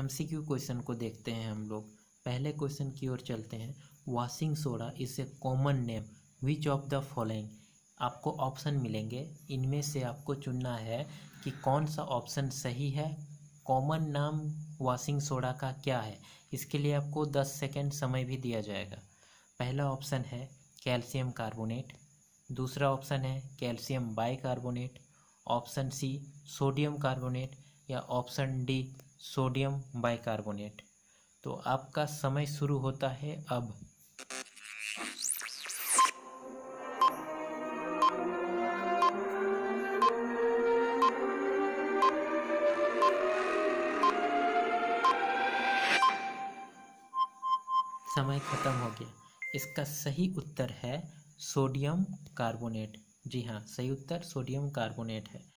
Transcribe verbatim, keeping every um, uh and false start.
MCQ question को देखते हैं हम लोग। पहले क्वेश्चन की ओर चलते हैं। Washing soda is a common name which of the following. आपको ऑप्शन मिलेंगे, इनमें से आपको चुनना है कि कौन सा ऑप्शन सही है। कॉमन नाम वॉशिंग सोडा का क्या है, इसके लिए आपको दस सेकेंड समय भी दिया जाएगा। पहला ऑप्शन है कैल्शियम कार्बोनेट, दूसरा ऑप्शन है calcium bicarbonate, option C sodium carbonate या ऑप्शन डी सोडियम बाइकार्बोनेट। तो आपका समय शुरू होता है अब। समय खत्म हो गया। इसका सही उत्तर है सोडियम कार्बोनेट। जी हाँ, सही उत्तर सोडियम कार्बोनेट है।